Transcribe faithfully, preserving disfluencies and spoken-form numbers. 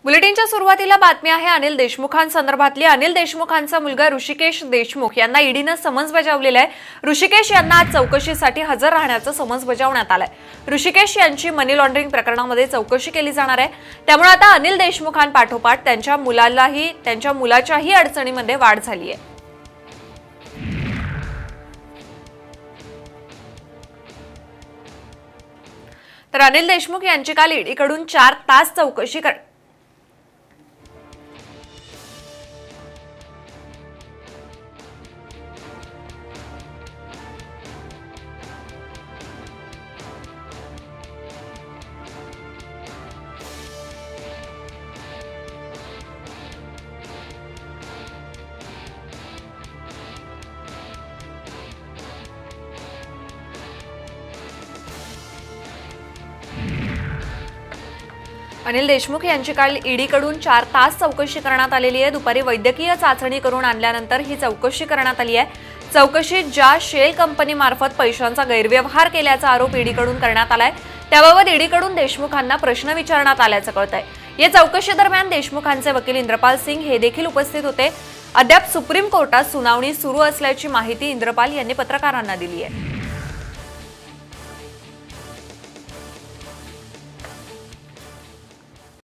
बुलेटिनच्या सुरुवातीला बातमी आहे अनिल देशमुखांसंदर्भातली। अनिल देशमुखांचा मुलगा ऋषिकेश देशमुख यांना ईडीने समन्स बजावलेले आहे। ऋषिकेश यांना आज चौकशीसाठी हजर राहण्याचं समन्स बजावण्यात आलंय। ऋषिकेश यांची मनी लॉन्ड्रिंग प्रकरणामध्ये चौकशी केली जाणार आहे। त्यामुळे आता अनिल देशमुखांपाठोपाठ त्यांच्या मुलालाही त्यांच्या मुलाच्याही अडचणीमध्ये वाढ झाली आहे। तर अनिल देशमुख यांची काल ईडीकडून चार तास चौकशी कर अनिल देशमुख यांची काल ईडीकडून चार तास चौकशी करण्यात आलेली आहे। दुपारी वैद्यकीय चाचणी करून आणल्यानंतर ही चौकशी करण्यात आली आहे। चौकशीत ज्या शेल कंपनीमार्फत पैशांचा गैरव्यवहार केल्याचा आरोप ईडीकडून करण्यात आलाय त्याबाबत ईडीकडून देशमुखांना प्रश्न विचारण्यात आल्याचं कळतंय। या चौकशी दरम्यान देशमुखांचे वकील इंद्रपाल सिंग हे देखील उपस्थित होते। अद्याप सुप्रीम कोर्टात सुनावणी सुरू असल्याची माहिती इंद्रपाल यांनी पत्रकारांना दिली आहे।